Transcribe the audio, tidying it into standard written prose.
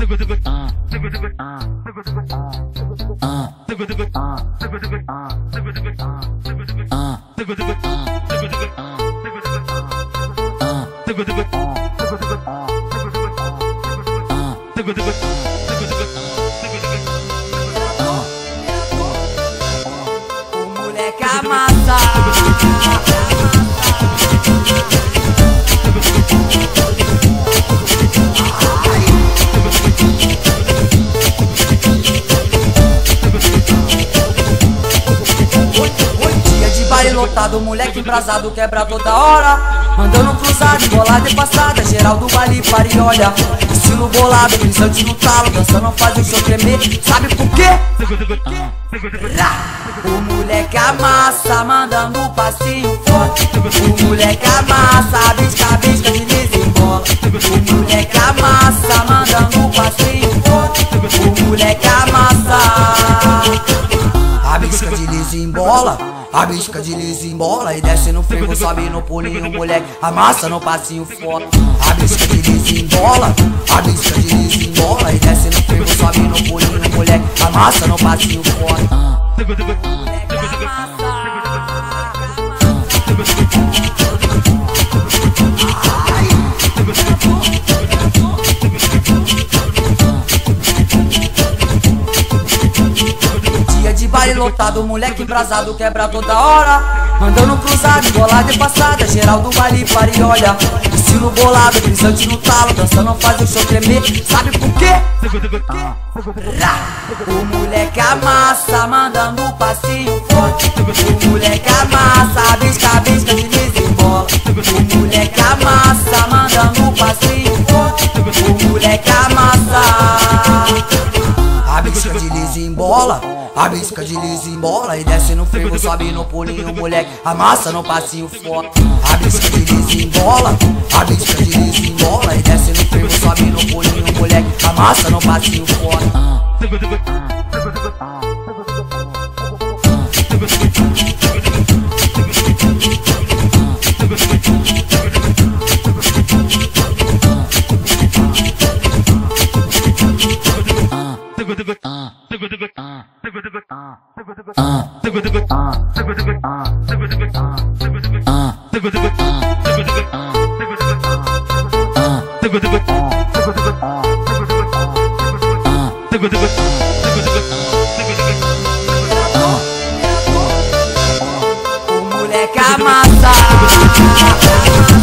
O moleque amassa. Lotado, moleque embrasado, quebra toda hora. Andando cruzado, bolada e passada. Geral do baile para e olha. Estilo bolado, brisante no talo. Dançando faz o show tremer. Sabe por quê? O moleque amassa, mandando um passinho forte. O moleque amassa, bisca, bisca, desliza e bola. O moleque amassa, mandando um passinho forte. O moleque amassa. A bisca desliza e embola. A bisca desliza e embola e desce no frevo, sobe no pulinho, moleque amassa no passinho forte. A bisca desliza e embola, a bisca desliza e embola e desce no frevo, sobe no pulinho, moleque amassa no passinho forte. Moleque amassa. Baile lotado, moleque embrasado, quebra toda hora. Andando cruzado, bolada e passada. Geral do baile para e olha. Estilo bolado, brisante no talo. Dançando faz o show tremer. Sabe por quê? O moleque amassa, mandando um passinho forte. O moleque amassa, bisca, bisca, desliza e bola. O moleque amassa, mandando um passinho forte. O moleque amassa. A bisca desliza e embola. A bisca desliza e embola e desce no frevo, sobe no pulinho, moleque amassa no passinho forte. A bisca desliza e embola, a bisca desliza e embola e desce no frevo, sobe no pulinho, moleque amassa no passinho forte. O moleque amassa.